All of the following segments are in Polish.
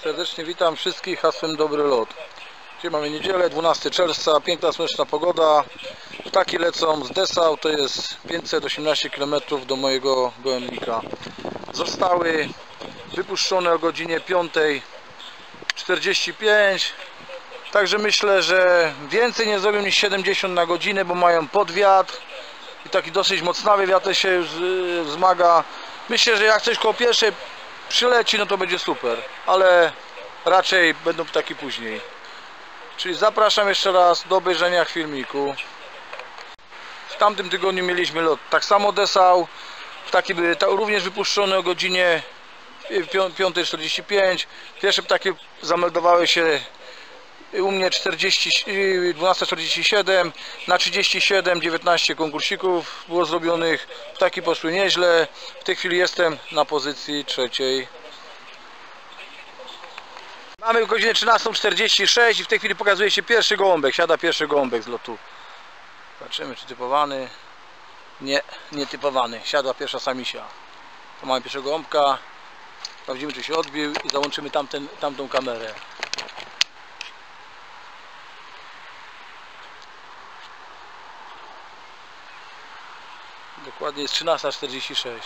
Serdecznie witam wszystkich hasłem Dobry Lot. Dzisiaj mamy niedzielę, 12 czerwca, piękna słoneczna pogoda. Ptaki lecą z Dessau, to jest 518 km do mojego gołębnika. Zostały wypuszczone o godzinie 5:45. Także myślę, że więcej nie zrobią niż 70 na godzinę, bo mają podwiatr i taki dosyć mocnawy wiatr się już wzmaga. Myślę, że jak coś koło pierwszej przyleci, no to będzie super, ale raczej będą ptaki później. Czyli zapraszam jeszcze raz do obejrzenia filmiku. W tamtym tygodniu mieliśmy lot tak samo Dessau. Ptaki były również wypuszczone o godzinie 5:45. Pierwsze ptaki zameldowały się u mnie 12:47. Na 37 19 konkursików było zrobionych. Ptaki poszły nieźle. W tej chwili jestem na pozycji trzeciej. Mamy godzinę 13:46 i w tej chwili pokazuje się pierwszy gołąbek. Siada pierwszy gołąbek z lotu. Zobaczymy, czy typowany. Nie, nie typowany. Siadła pierwsza samisia. To mamy pierwszego gołąbka. Sprawdzimy, czy się odbił i załączymy tamtą kamerę. Dokładnie jest 13:46.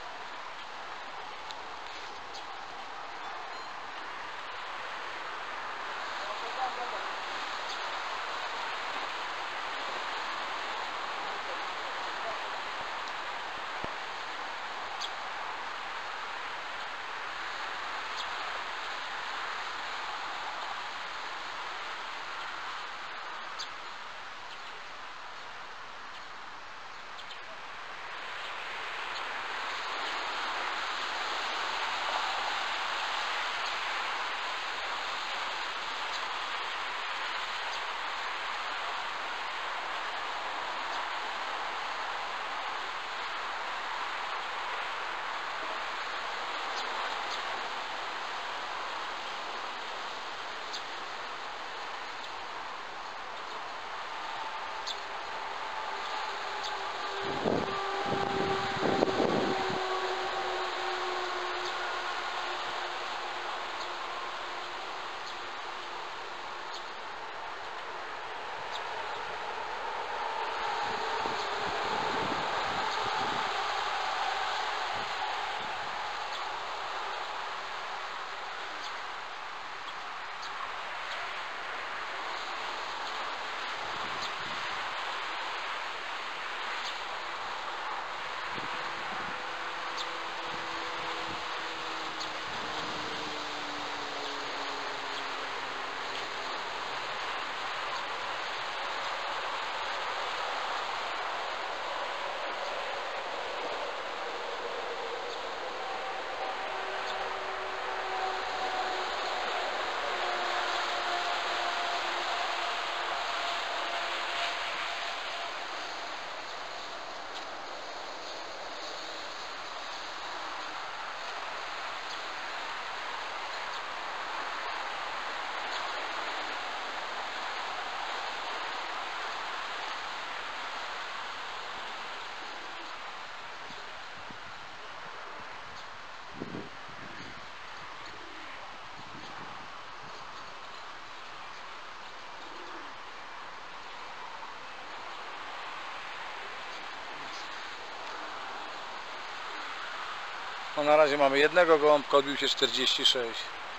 No na razie mamy jednego gołąbka, odbił się 46.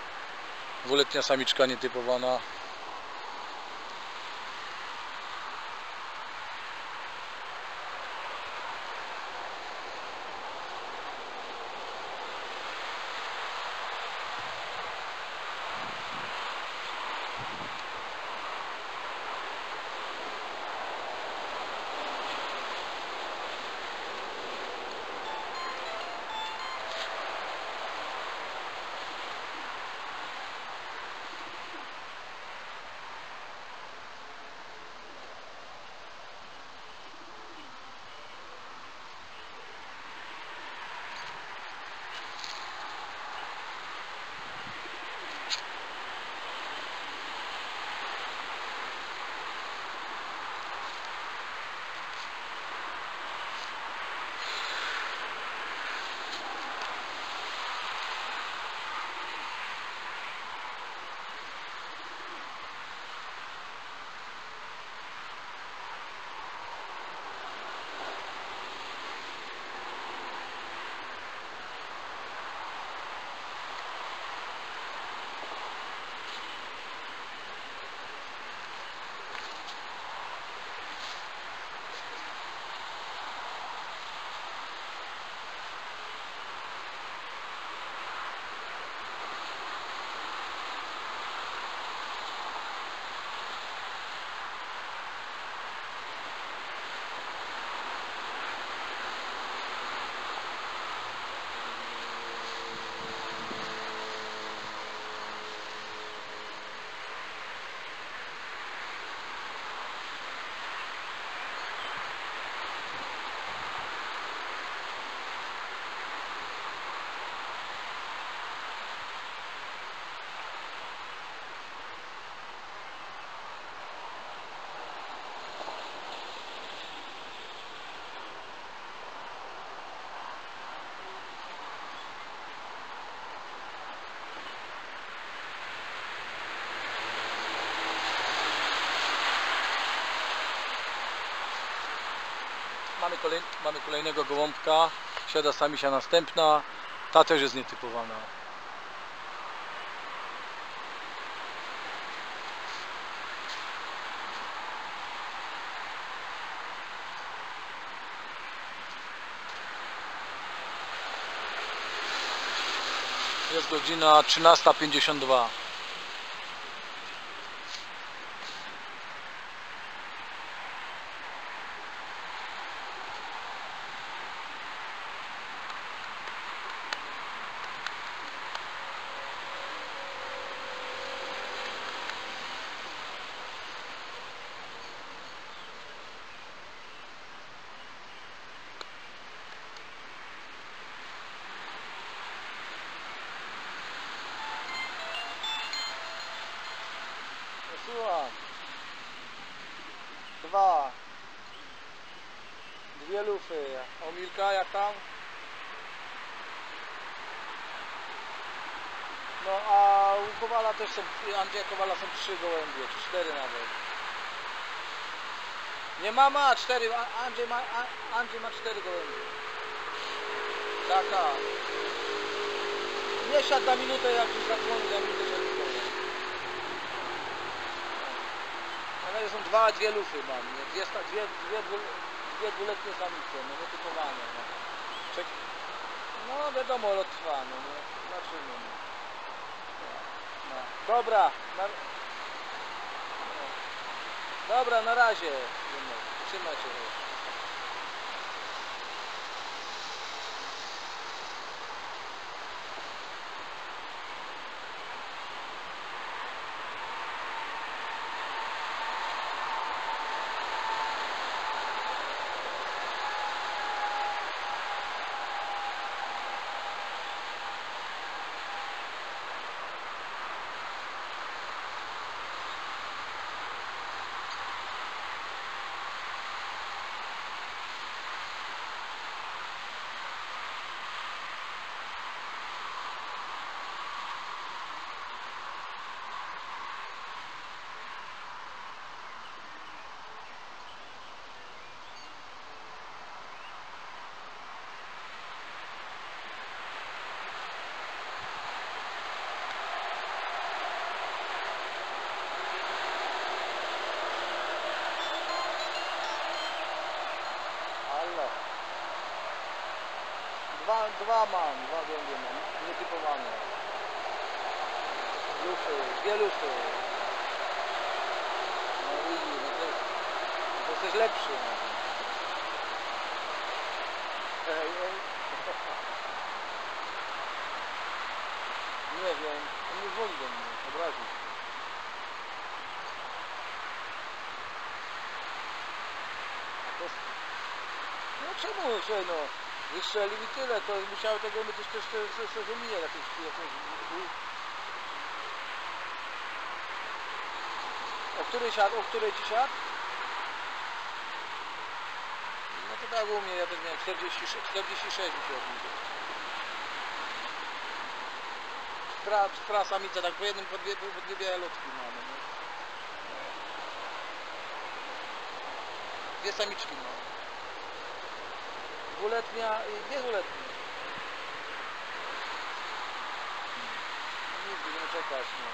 Dwuletnia samiczka nietypowana. Mamy kolejnego gołąbka. Siada samisia następna. Ta też jest nietypowana. Jest godzina 13:52. Słucham. Dwie lufy. A u Milka jak tam? No a u Kowala też są, Andrzeja Kowala są 3 gołębie, czy 4 nawet. Nie mama, 4, Andrzej ma 4 gołębie. Taka. Nie siadł na minutę, jak już zadzwonił, za minutę siadł. Ale są dwie lufy mam, nie? Dwie dwuletnie samice, no nietypowane. No wiadomo, lot trwa, no nie? Zobaczymy. No. Dobra, dobra, na razie. Trzymaj się. Dwa gołębie mam, nietypowane. Lufy, dwie lufy. No widzi, no to jesteś lepszy. No. Nie wiem, on nie dzwoni do mnie, obraził. No czemu się, no? Wystrzelił i tyle, to musiały tego być też wymieniać jakąś. O której ci siadł? No to tak u mnie, ja też miałem 46 mi się odbyło. Pra samica, tak po jednym, po dwie białolotki mamy. No. Dwie samiczki mamy. Dwuletnia i dwie dwuletnie. Nigdy nie czekać, no.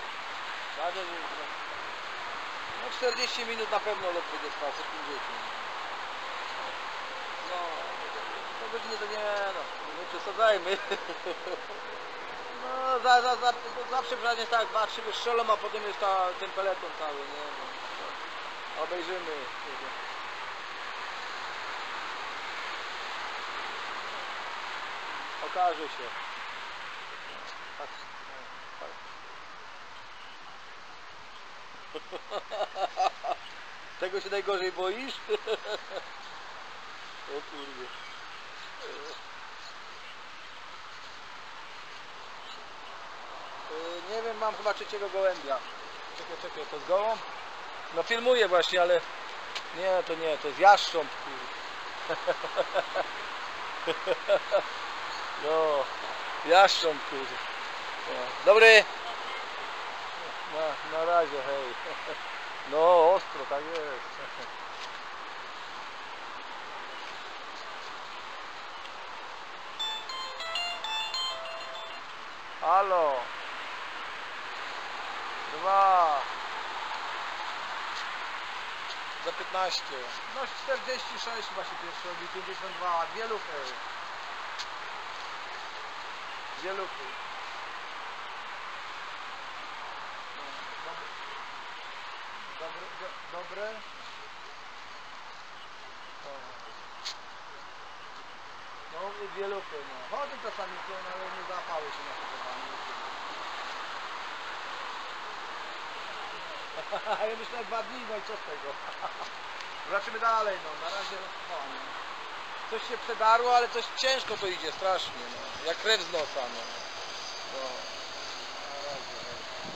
No 40 minut na pewno lot będzie trwał, 50. No, po godzinie to nie, no, nie przesadzajmy. No, zawsze przecież jest tak, 2-3 wystrzelą, a potem jest ten peleton cały, nie? No, obejrzymy. Okaże się. Tak. Tego się najgorzej boisz? O kurde. Nie wiem, mam chyba trzeciego gołębia. Czekaj, to jest gołąb? No filmuję właśnie, ale... Nie, to jest jaszcząb. No, jaszcząb, kurde. Dobry. Na razie, hej. No, ostro, tak jest. Halo. 2. Za 15. No 46 chyba się pierwszy robi, 52. Dwie lufy. Dwie lufy. Dobre? No i dwie lufy, no. Chodzą czasami, ale nie załapały się na to. Ja myślę 2 dni, no i co z tego? Zobaczymy dalej, no. Na razie roztrwanie. Coś się przedarło, ale coś ciężko to idzie, strasznie, no. Jak krew z nosa, no. No. Na razie, no.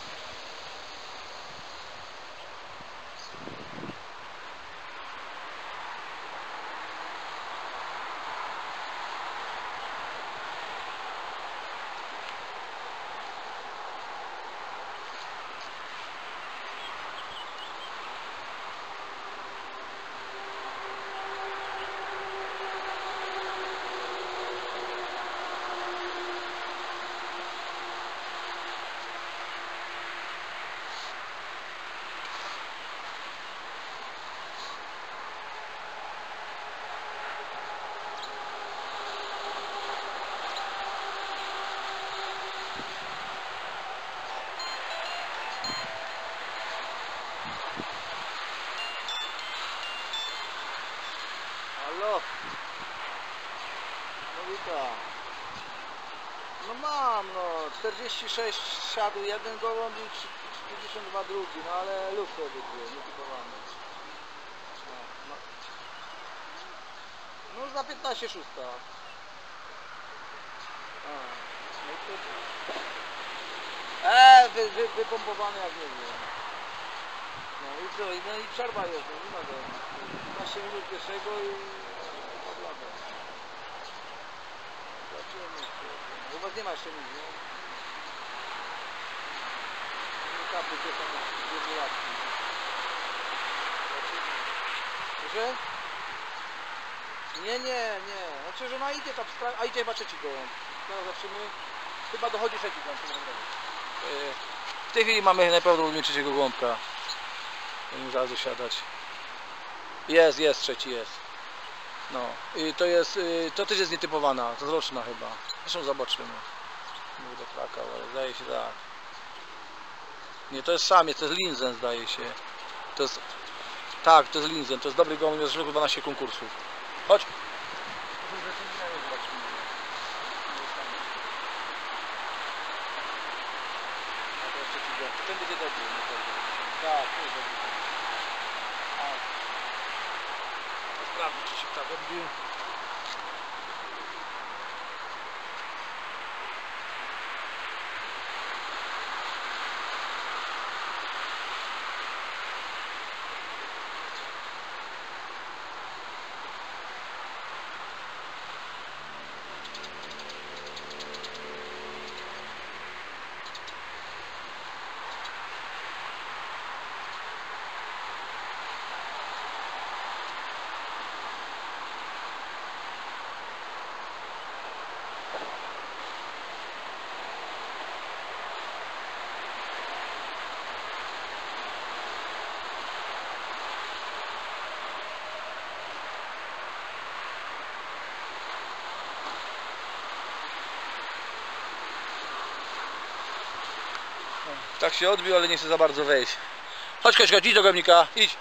Halo? No witam. No mam, no 46 siadł jeden gołąb i 52 drugi, no ale lufy obydwie, nietypowane. No za 15 szósta. No i to... wypompowane jak nie wiem. No i co, no i przerwa jest, no nie mogę. 15 minut pierwszego i podladę. Zobaczymy. U was nie ma jeszcze nic, nie? Nie kapy, gdzie są wirgulatki. Proszę? Nie. Znaczy, że no idzie tam, a idzie chyba trzeci gołąb. Teraz zobaczymy. Chyba dochodzi trzeci gołąb. W tej chwili mamy najprawdopodobniej trzeciego gołąbka. Będziemy zaraz dosiadać. Jest, trzeci jest. No i to jest, to też jest nietypowana, to zroczna chyba. Zresztą zobaczymy. Nie będę plakał, ale zdaje się tak. Nie, to jest samiec, to jest Linzen, zdaje się. To jest, tak, to jest Linzen, to jest dobry gołąb, jest 12 konkursów. Chodź. Ten będzie dobry, tak, to jest dobry. Sprawdzę, czy się tak odbił. Tak się odbił, ale nie chce za bardzo wejść. Chodź, idź do gojownika, idź.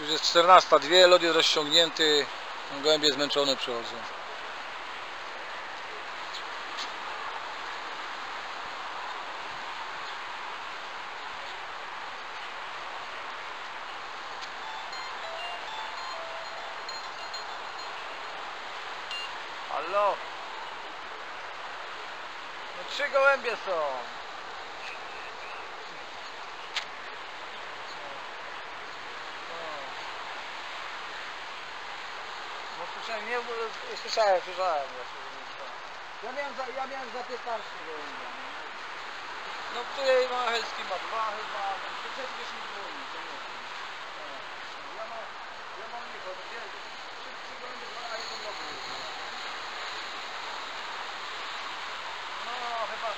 Już jest 14:02, lot jest rozciągnięty, gołębie zmęczone przychodzą. Halo? No 3 gołębie są. No słyszałem, nie, słyszałem. Ja miałem za 15 gołębia. No tutaj Machelski ma 2 chyba, to przecież nie dzwoni, to nie wiem. Ja mam Michał, no gdzie? 3 gołębie, 2, a 1 dobry. No chyba,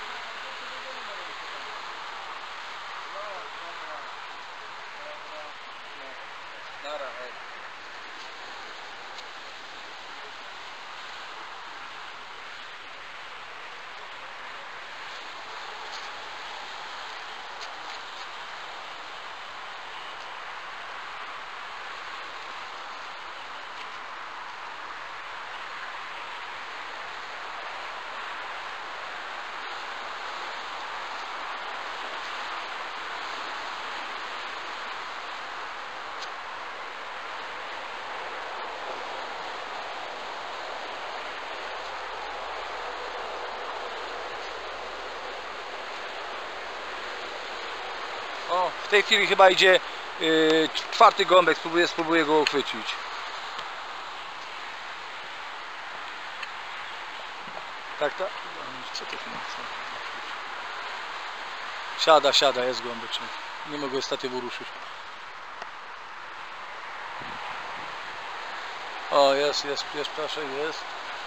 Nara, hej. O, w tej chwili chyba idzie 4. gołąbek, spróbuję go uchwycić. Tak, tak. Co to jest? Siada, jest gołąbeczek. Nie mogę statywu ruszyć. O, jest, proszę, jest.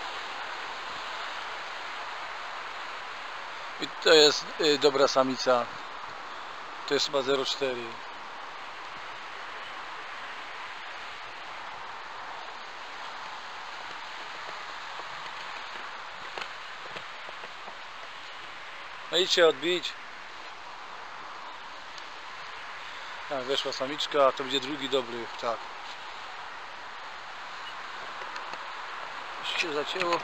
I to jest dobra samica. To jest chyba 0,4. No idźcie odbić. Tak, weszła samiczka, a to będzie drugi dobry, tak. Już się zacięło.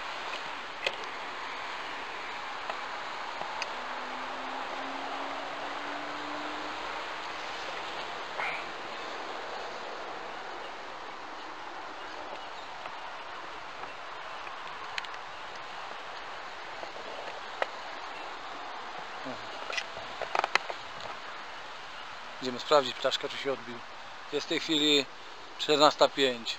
Idziemy sprawdzić ptaszka, czy się odbił. Jest w tej chwili 14:05.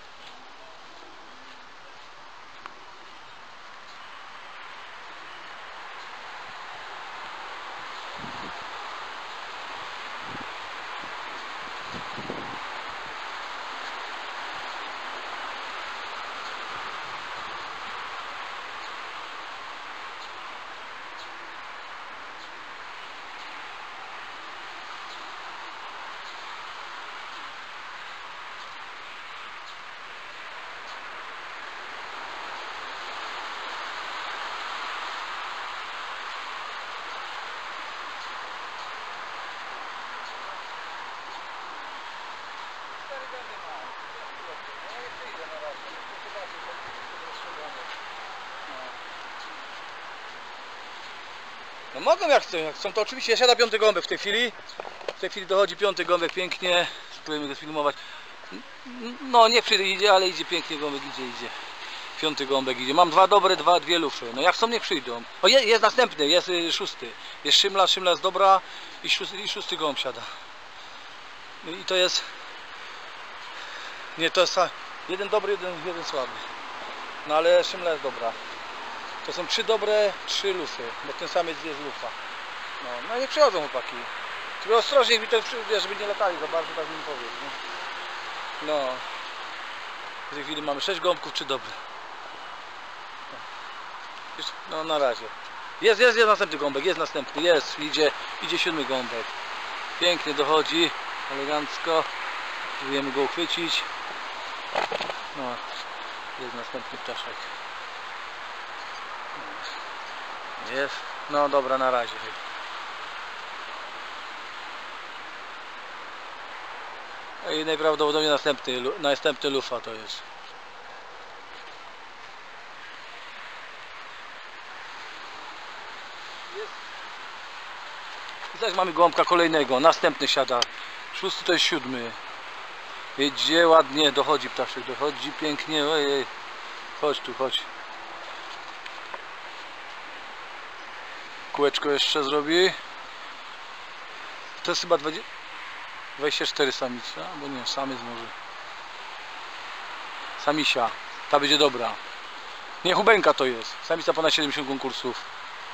No mogą jak chcą, to oczywiście. Ja siada 5. gołąbek w tej chwili. W tej chwili dochodzi 5. gołąbek pięknie. Spróbujemy go sfilmować. No nie idzie, ale idzie pięknie, gołąbek idzie. 5. gołąbek idzie. Mam 2 dobre, 2 lufy. No jak chcą, nie przyjdą. O, jest następny, jest 6. Jest szymla jest dobra i 6. gołąb siada. I to jest... Nie, to jest 1 dobry, 1 słaby. No ale szymla jest dobra. To są 3 dobre, 3 lufy, bo ten samiec jest lufa. No nie przychodzą chłopaki. Tylko ostrożnie, żeby nie latali za bardzo, tak mi powiedz. No. W tej chwili mamy 6 gołąbków, 3 dobre. No na razie. Jest następny gołąbek, idzie 7. gołąbek. Pięknie dochodzi, elegancko. Próbujemy go uchwycić. No, jest następny ptaszek. Jest. No dobra, na razie. I najprawdopodobniej następny lufa to jest. I teraz mamy gołąbka kolejnego, następny siada. 6 to jest 7. Jedzie ładnie, dochodzi ptaszek, dochodzi pięknie. Ojej. Chodź tu, chodź. Kółeczko jeszcze zrobi. To jest chyba 24 samica, bo nie, samiec może. Samisia, ta będzie dobra. Nie, hubenka to jest. Samica ponad 70 konkursów.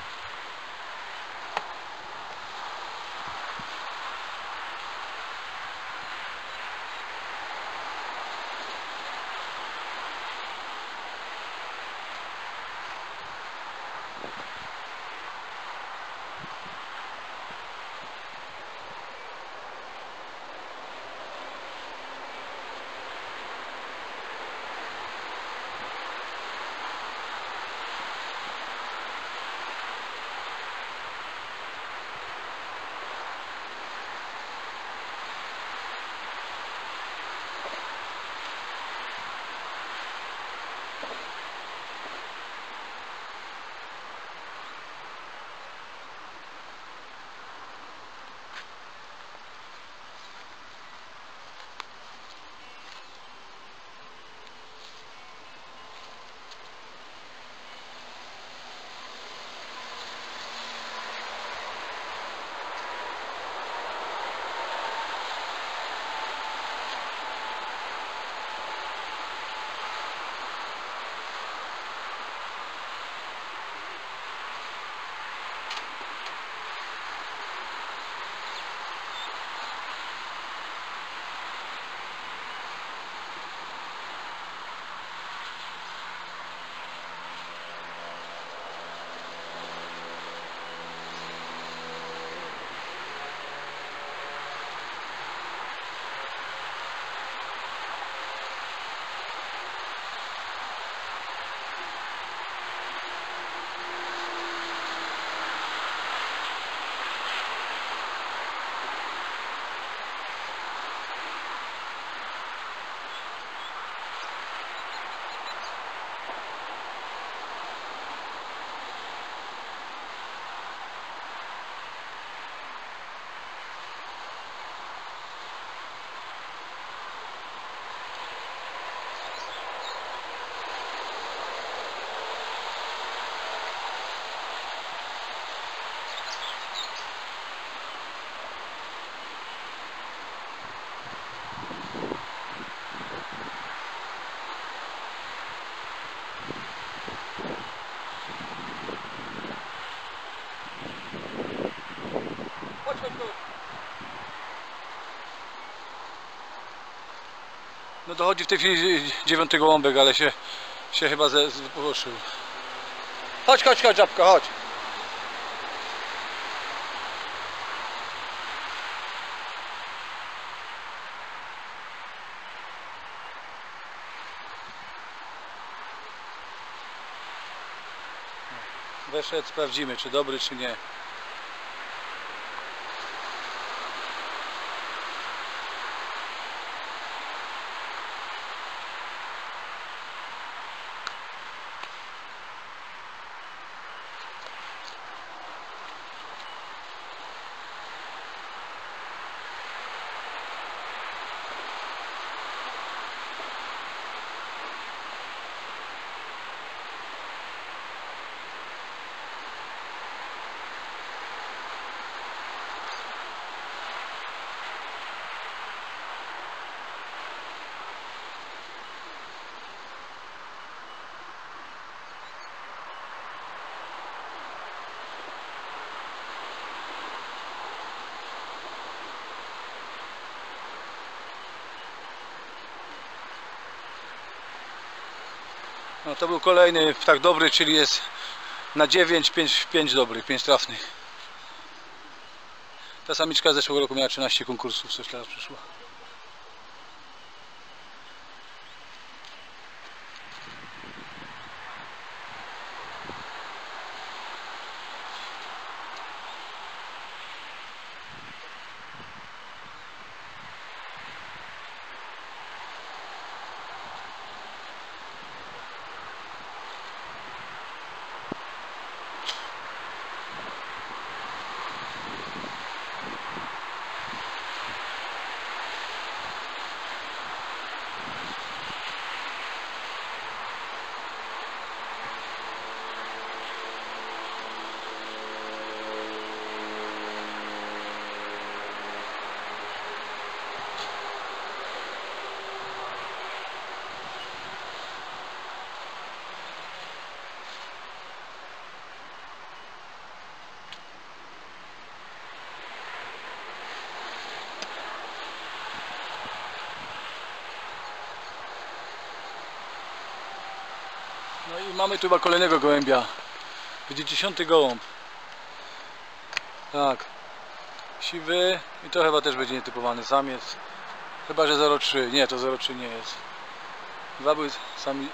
No dochodzi w tej chwili 9 gołąbek, ale się chyba poruszył. Chodź, chodź, chodź, żabka, chodź. Weszedł, sprawdzimy, czy dobry, czy nie. No to był kolejny ptak dobry, czyli jest na 9, 5 dobrych, 5 trafnych. Ta samiczka z zeszłego roku miała 13 konkursów, coś teraz przyszła. mamy tu chyba kolejnego gołębia. Będzie 10. gołąb. Tak. Siwy i to chyba też będzie nietypowany samiec. Chyba, że 0,3. Nie, to 0,3 nie jest. Dwa były sami.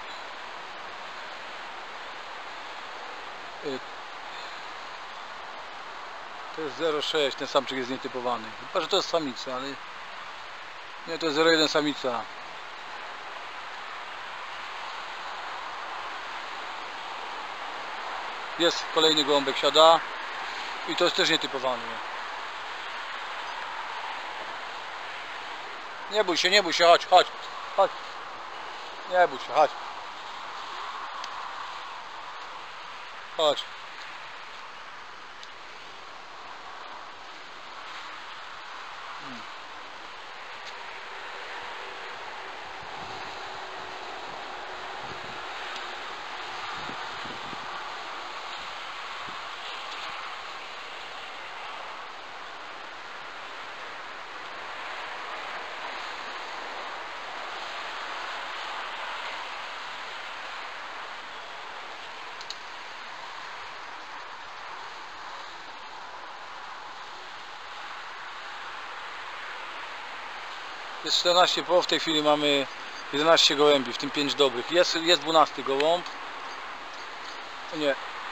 To jest 0,6, ten samczyk jest nietypowany. Chyba, że to jest samica, ale nie, to jest 0,1 samica. Jest kolejny gołąbek, siada i to jest też nietypowany. Nie bój się, chodź, chodź, chodź. Nie bój się, chodź. Chodź. Jest 14 po, w tej chwili mamy 11 gołębi, w tym 5 dobrych. Jest 12 gołąb. Nie.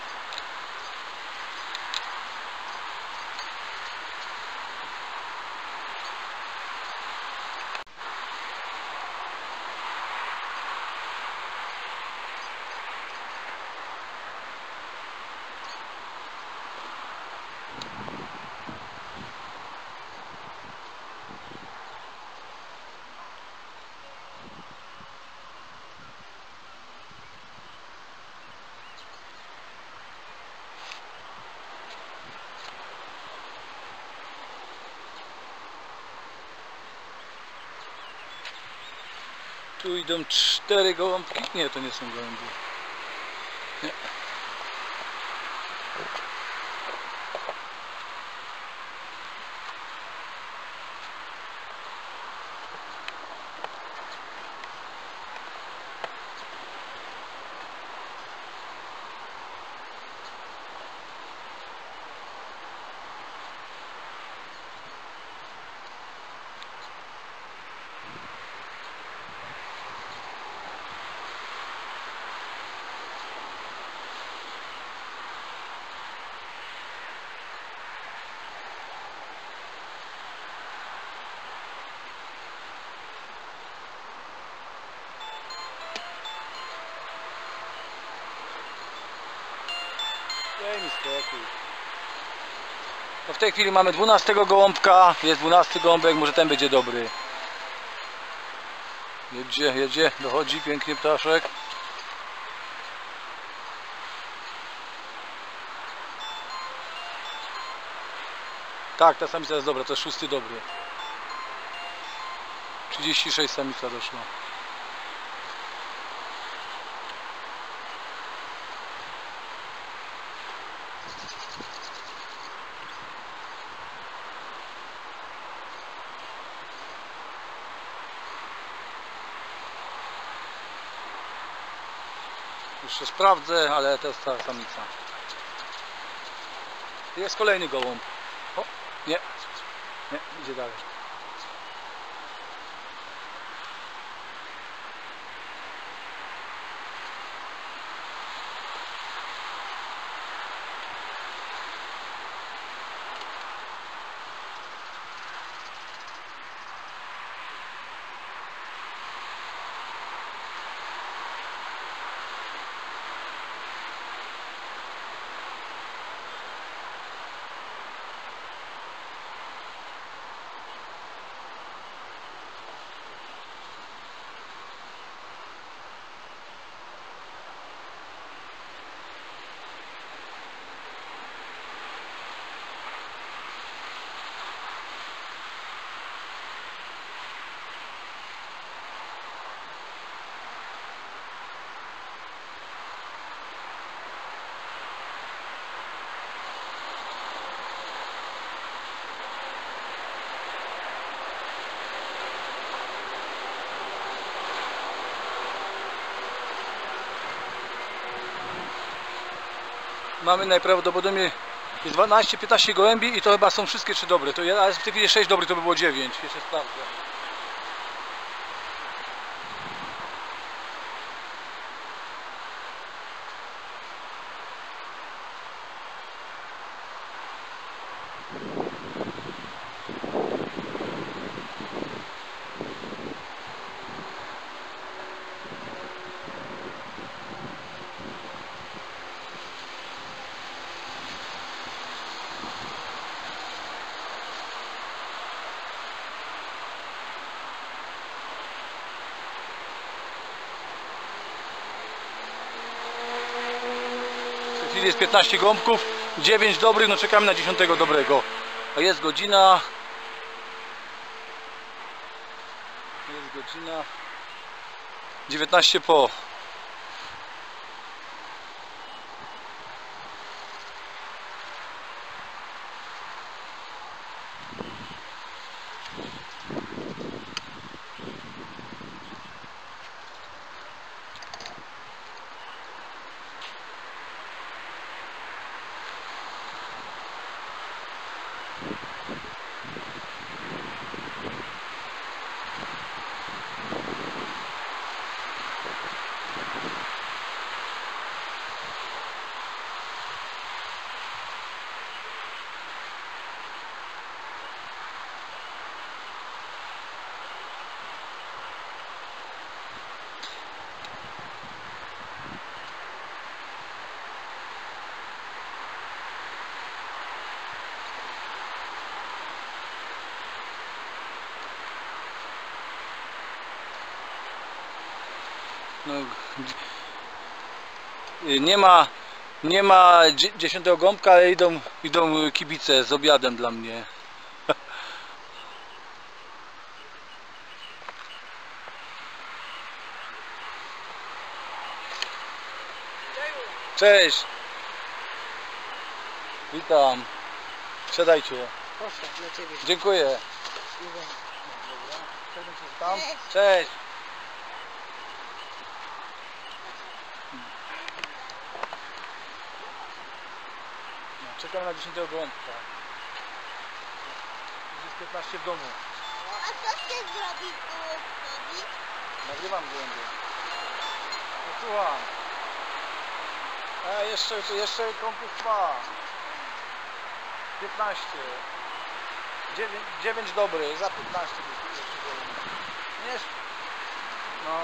Tu idą 4 gołąbki. Nie, to nie są gołębie. Nie. Daj mi spokój. No w tej chwili mamy 12 gołąbka, jest 12 gołąbek, może ten będzie dobry. Jedzie, dochodzi pięknie ptaszek. Tak, ta samica jest dobra, to jest 6 dobry. 36 samica doszła. Jeszcze sprawdzę, ale to jest ta samica. Jest kolejny gołąb. O, nie, idzie dalej. Mamy najprawdopodobniej 12-15 gołębi i to chyba są wszystkie 3 dobre. To ja, w tej chwili 6 dobrych, to by było 9. Jeszcze sprawdzę. Jest 15 gąbków, 9 dobrych, no czekamy na 10 dobrego. A jest godzina 19 po. No, nie ma 10 gąbka, ale idą kibice z obiadem dla mnie. Cześć. Witam. Siadajcie. Proszę, dla ciebie. Dziękuję. Cześć. Czekamy na 10 gołąbka. Jest 15 w domu. A co ty zrobisz gołąbkowi? Nagrywam gołębie. No słucham. A jeszcze konkurs trwa. 15. 9 dobry, za 15. Nie. No.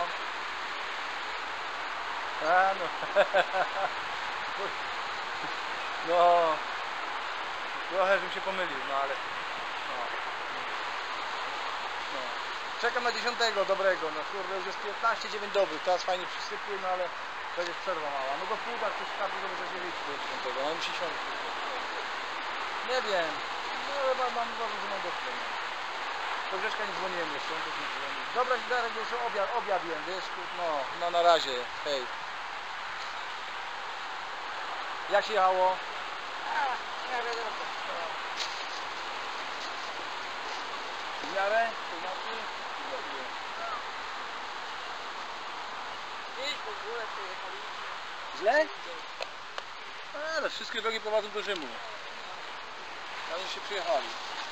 A no. No. Trochę żebym się pomylił, no ale. No. Czekam na 10 dobrego, no kurde, już jest 15, 9 dobrych, teraz fajnie przysypły, no ale będzie przerwa mała. No do pół tak coś sprawi, żeby się liczyć do 10, no musi siąść. Nie wiem, no chyba mam uważam, że mam dobrze. Do Grzeszka nie dzwoniłem jeszcze, on też nie dzwonił. Dobra, Darek, już obiad jem, wiesz, no na razie, hej. Jak się jechało? W miarę? Gdzieś w ogóle przejechaliśmy. Źle? Ale wszystkie drogi prowadzą do Rzymu. Ale się przyjechali.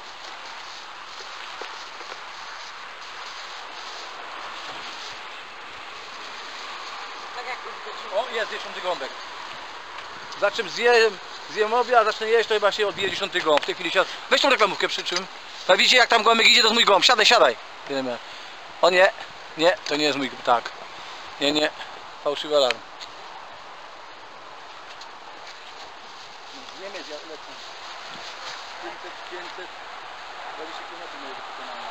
Tak jak O, jest 10 gąbek. Za czym zjem obiad, zacznę jeść, to chyba się odbije 10 gąb. W tej chwili siadł. Weź tą reklamówkę przy czym. A widzicie, jak tam gąbek idzie, to jest mój gąb. Siadaj. Wiemy. O nie, to nie jest mój ptak. Nie, fałszywy alarm. Niemiec, ja lecę. 500, 20 km moje do pokonania.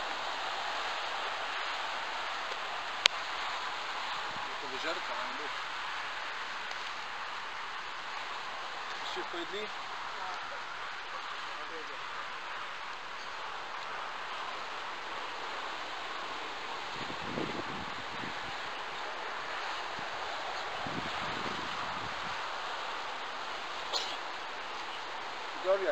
To wyżerka, ale nie. Się pojedli? Zdrowie.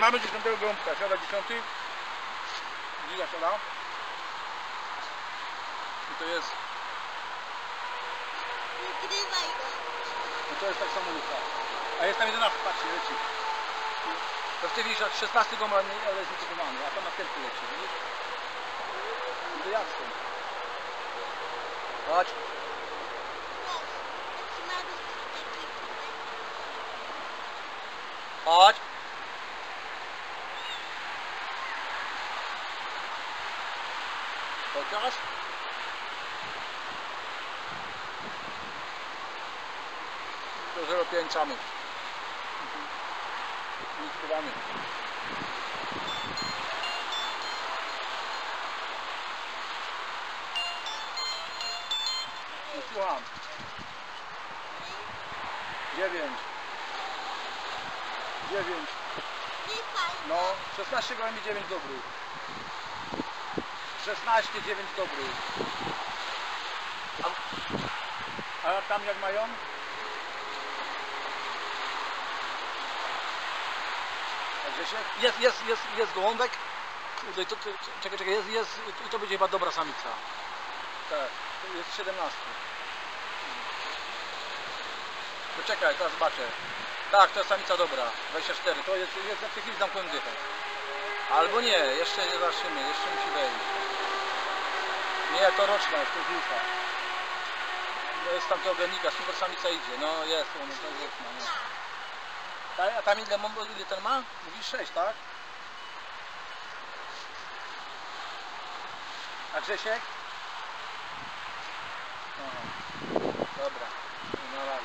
Mamy 10 gołąbka, siada 10. Giga siada. I to jest... Wygrywaj go. No to jest tak samo luka. A jest tam 11, patrzcie, leci. To w tej chwili 16 goma, ale jest niepodobany, a tam na piętku leci, widzisz? I to jak stąd? Chodź. Chodź. Pokaż. Do 0,5 mamy. Likwidowany. Słucham. 9. No, 16 gołębi, 9 dobrych. 16, 9 dobrych. A tam jak mają? Jest gołąbek. Tutaj, czekaj, jest i to będzie chyba dobra samica. Tak, to jest 17. Poczekaj, teraz zobaczę. Tak, to jest samica dobra, 24. To jest za tej chwili zamknąłem dychę. Albo nie, jeszcze nie zaczniemy, jeszcze musi wejść. Nie, to roczna, jest to żółta. To jest tamtego ogonnika, super samica idzie. No jest, ona jest roczna. No. A tam ile ten ma? Mówisz 6, tak? A Grzesiek? Aha. Dobra, na razie.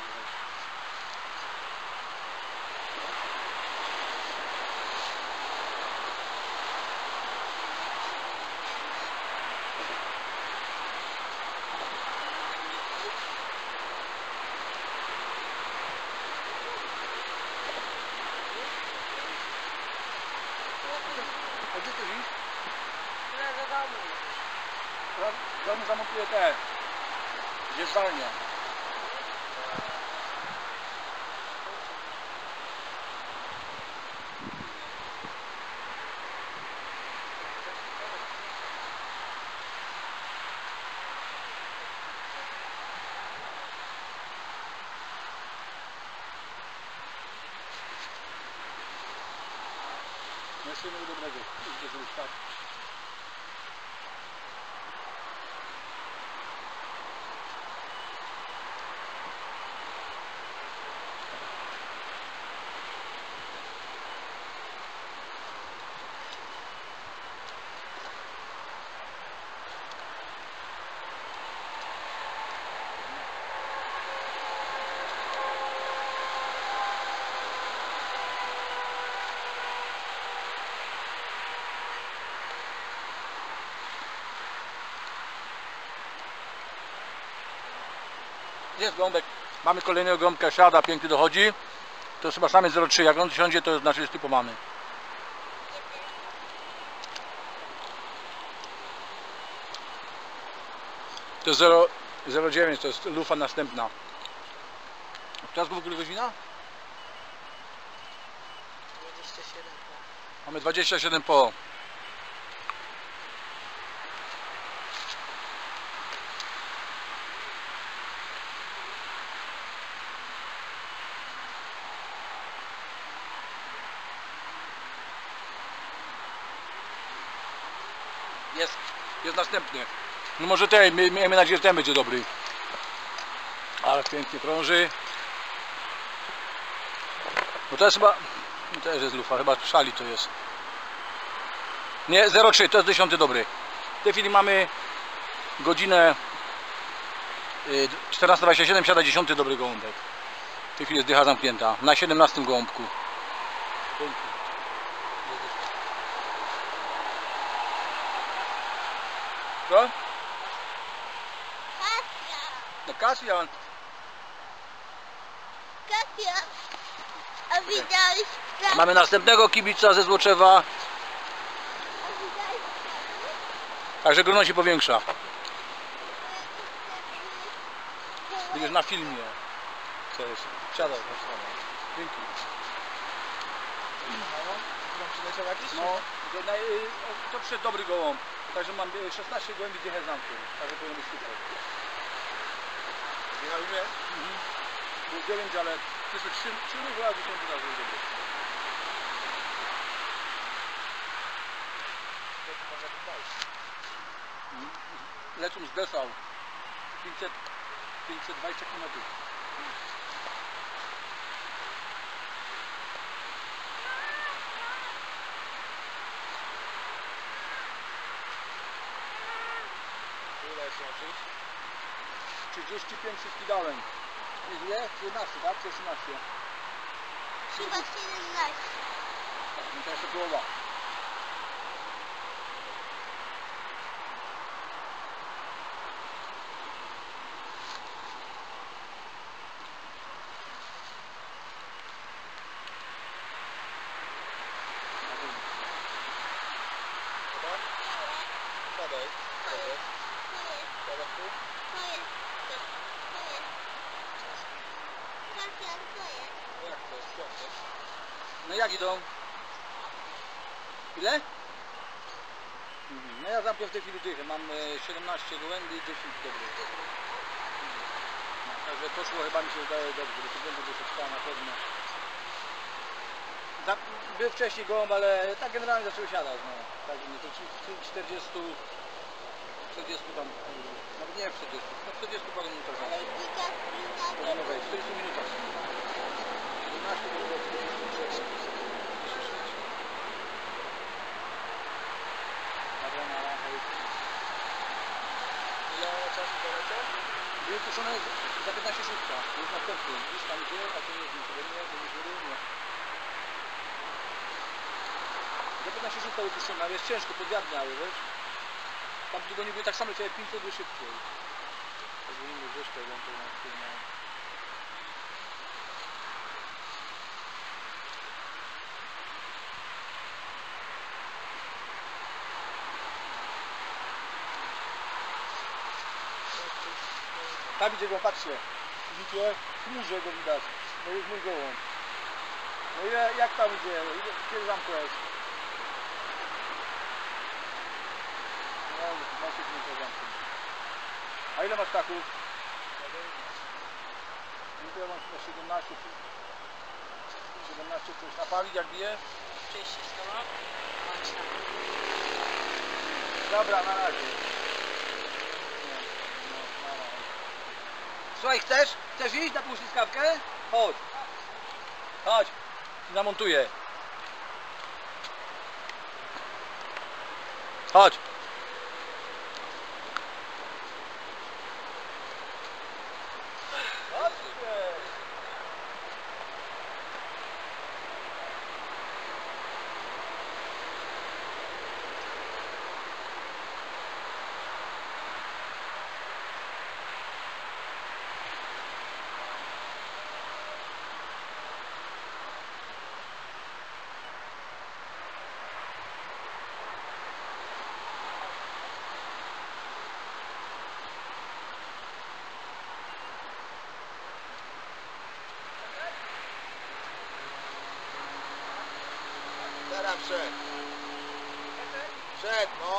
Gdzie ty iść? Do domu. Zanim zamontuję te, gdzie zdalnia. Jeszcze nie dobrego, idzie zrobić tak. Jest gąbek, mamy kolejnego gąbka, siada, piękny dochodzi. To jest chyba samiec 0,3, jak on siądzie, to znaczy jest typu mamy. To jest 0,9, to jest lufa następna. Teraz w ogóle godzina? 27. Mamy 27 po. Jest następny. No może ten, miejmy nadzieję, że ten będzie dobry. Ale pięknie krąży. No to jest chyba... No też jest lufa, chyba szali to jest. Nie, 0,3, to jest 10 dobry. W tej chwili mamy godzinę 14:27, siada 10 dobry gołąbek. W tej chwili jest dycha zamknięta. Na 17 gołąbku. Co? Kasia. No Kasjan. Kasia. A widziałeś Kasię? Mamy następnego kibica ze Złoczewa. A widziałeś Kasię? Także grono się powiększa. Będziesz na filmie. Cześć. Siadaj. Dzięki. przyleciał jakiś? No, to przyszedł dobry gołąb. Także mam 16 gołębi dychę zamków. Także powinien być super. Jechał mnie? Był 9, ale przyszły 3 różne, a 10 razy będzie. Lecą z Dessau. 520 km. Ile się nauczyć? 35 wszystkich dałem. Ile? 11, tak? Czy 18? Chyba 17. No to jeszcze połowa. Siadaj. Siadaj tu. Jak to jest? Piątek. No jak idą? Ile? No ja zamknę w tej chwili dychę. Mam 17 gołębi, 10 dobrych. No, także poszło chyba mi się wydaje dobrze, bo to będzie troszeczkę na pewno. Był wcześniej gołąb, ale tak generalnie zaczęły siadać. No. Tak, nie, to 40 tam, nawet nie 40, no 40 parę minut. Ale giga Możemy wejść, 40 minutach. 17 do 46. Ile czasu doleciał? Były puszczone za 15 szóstka, już następny. Gdzieś tam gdzie, a to nie jest nic nie, to nie równo. Za 15 szóstka wypuszczone, ale jest ciężko, podjadniały, wiesz? Tam długo nie były tak samo, leciały 500 były szybciej. Pozwolimy gdzieś to, to na chwilę. Tam idzie go, patrzcie. Widzicie? Chmurze go widać. To jest mój gołąb. No i jak tam idzie? Kiedy zamku jest? No, 12 minut zamku. A ile masz taków? No to ja mam chyba 17. 17 coś. A palić jak bije? 30 stała. Dobra, na razie. Słuchaj, chcesz? Chcesz iść na tą śliskawkę? Chodź. Chodź. Namontuję. Chodź. Teraz wszedł. Wszedł, no.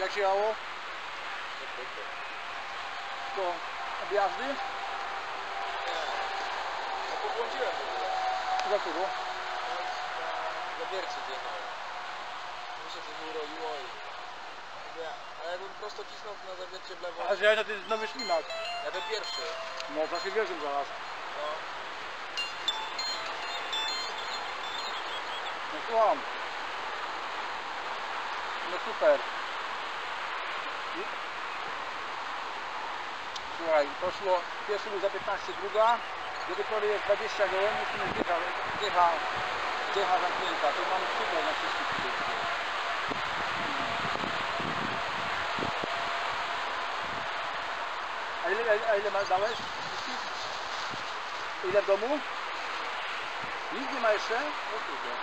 Jak się jechało? To objazdy? Nie. No pobłądziłem w ogóle. Dlaczego? Na wiercie zjechałem. Mi się coś uroiło i... A jakbym prosto cisnął na zawiercie w lewo... A że ja na ten nowy ślimak. Ja ten pierwszy. No to się wierzę zaraz. No. No słucham. No super. Słuchaj, poszło, pierwszy był za 15, druga. Do tej pory jest 20 gołębi, w tym wjecha zamknięta. To mamy super na wszystkich tutaj. A ile dałeś? Ile w domu? Nic nie ma jeszcze? O kurde.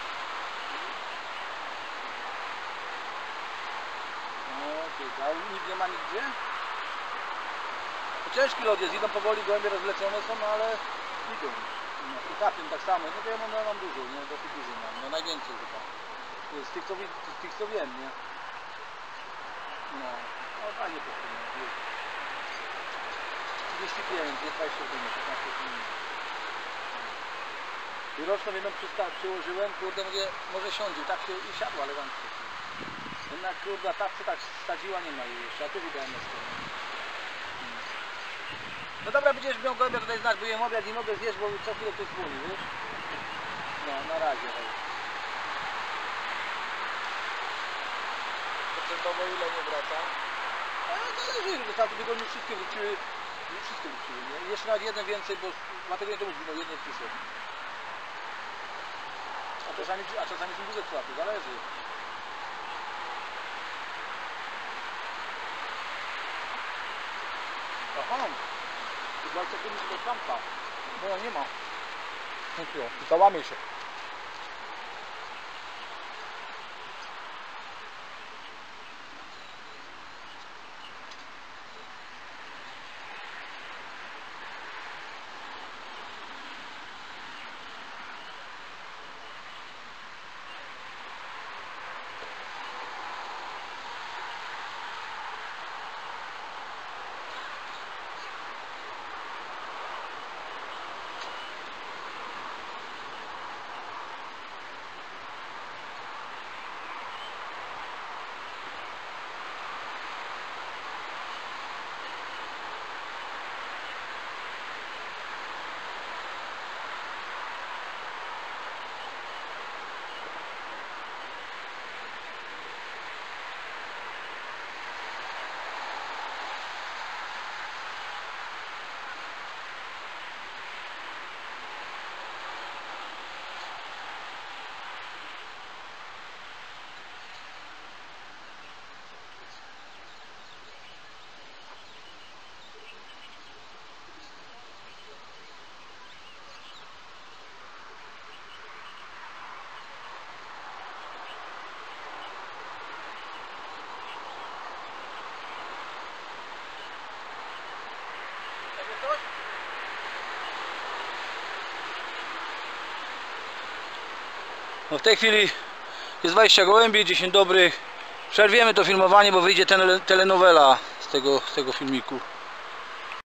Ale nikt nie ma nigdzie? To ciężki lot jest, idą powoli, gołębie rozlecone są, no ale idą. No, i kapiem tak samo, no to ja mam dużo, nie? Dosyć dużo mam, no najwięcej chyba. Z tych co wiem, nie? No fajnie to no. 35, nie 20 minut, 15 minut. I roczną jedną przyłożyłem, kurde, mówię, może siądzie, tak się i siadła elegancko. Jednak kurde, tapce tak stadziła, nie ma jej jeszcze, a tu widać na stronie. No dobra, będziesz miał gołębia tutaj znać, bo jem obiad i mogę zjeść, bo co chwilę ktoś dzwoni, wiesz? No, na razie. Procentowo ile nie wraca? Ale zależy, że za tygodniu wszystkie wróciły, nie? Jeszcze nawet jeden więcej, bo dlatego nie to mówię, no jeden przyszedł. A czasami są duże kłaty, zależy. Aha, chyba co kiedyś do klamka. No nie ma. No załamie się. No w tej chwili jest 20 gołębi, 10 dobrych. Przerwiemy to filmowanie, bo wyjdzie telenowela z tego filmiku.